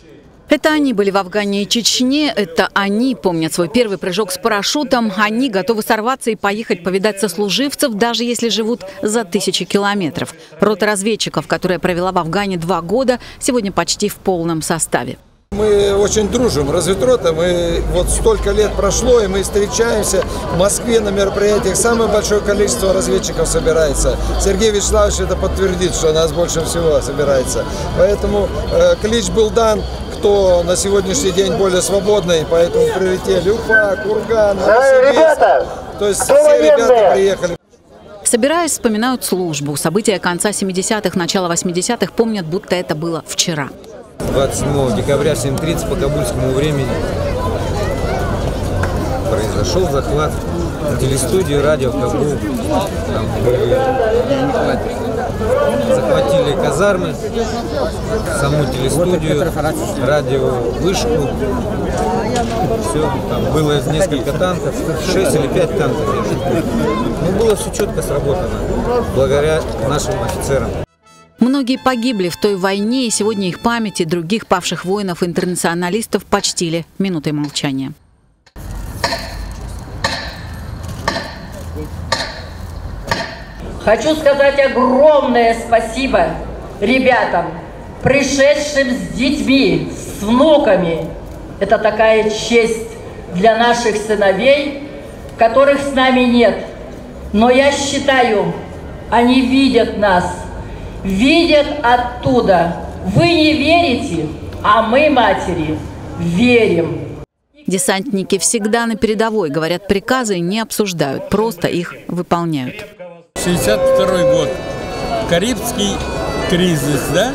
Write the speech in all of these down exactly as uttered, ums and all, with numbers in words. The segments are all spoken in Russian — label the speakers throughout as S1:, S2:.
S1: Это они были в Афгане и Чечне, это они помнят свой первый прыжок с парашютом, они готовы сорваться и поехать повидать сослуживцев, даже если живут за тысячи километров. Рота разведчиков, которая провела в Афгане два года, сегодня почти в полном составе.
S2: Мы очень дружим, разведрота, мы вот столько лет прошло, и мы встречаемся в Москве на мероприятиях. Самое большое количество разведчиков собирается. Сергей Вячеславович это подтвердит, что нас больше всего собирается. Поэтому э, клич был дан, кто на сегодняшний день более свободный, поэтому прилетели Уфа, Курган, Новосибирск. То есть все ребята приехали.
S1: Собираясь, вспоминают службу. События конца семидесятых, начала восьмидесятых помнят, будто это было вчера.
S3: двадцать седьмого декабря в семь тридцать по кабульскому времени произошел захват телестудии «Радио Кабул». Там были... Захватили казармы, саму телестудию, радиовышку. Все, там было несколько танков, шесть или пять танков. Но было все четко сработано, благодаря нашим офицерам.
S1: Многие погибли в той войне, и сегодня их память и других павших воинов-интернационалистов почтили минутой молчания.
S4: Хочу сказать огромное спасибо ребятам, пришедшим с детьми, с внуками. Это такая честь для наших сыновей, которых с нами нет. Но я считаю, они видят нас. Видят оттуда. Вы не верите, а мы, матери, верим.
S1: Десантники всегда на передовой, говорят, приказы не обсуждают, просто их выполняют.
S5: шестьдесят второй год. Карибский кризис, да?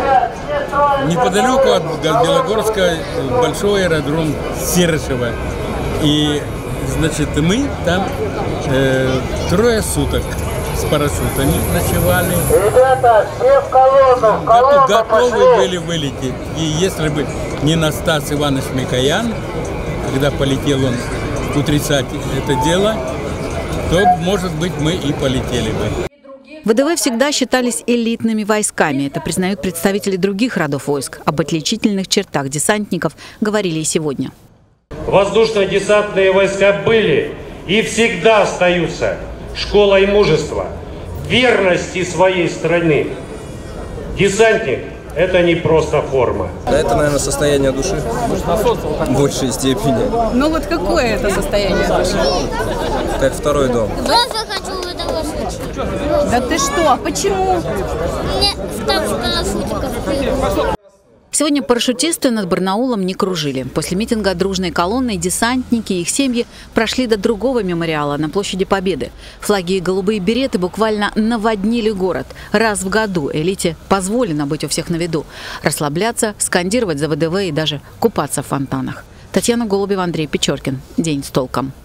S5: Неподалеку от Белогорска большой аэродром Серышево. И, значит, мы там э, трое суток с парашютами ночевали.
S6: Ребята, все в колонну, в колонну
S5: Готовы
S6: пошли.
S5: были вылететь. И если бы не Настас Иванович Микоян, когда полетел он утрясать это дело, то, может быть, мы и полетели бы.
S1: ВДВ всегда считались элитными войсками. Это признают представители других родов войск. Об отличительных чертах десантников говорили и сегодня.
S7: Воздушно-десантные войска были и всегда остаются школой мужества, верности своей страны. Десантник – это не просто форма.
S3: Да, это, наверное, состояние души в большей степени.
S8: Ну вот какое это состояние души?
S3: Как второй дом.
S9: Тоже хочу в удовольствие.
S8: Да ты что? Почему?
S9: Мне там с парашютиков.
S1: Сегодня парашютисты над Барнаулом не кружили. После митинга дружной колонны десантники и их семьи прошли до другого мемориала на площади Победы. Флаги и голубые береты буквально наводнили город. Раз в году элите позволено быть у всех на виду, расслабляться, скандировать за ВДВ и даже купаться в фонтанах. Татьяна Голубева, Андрей Печоркин. День с толком.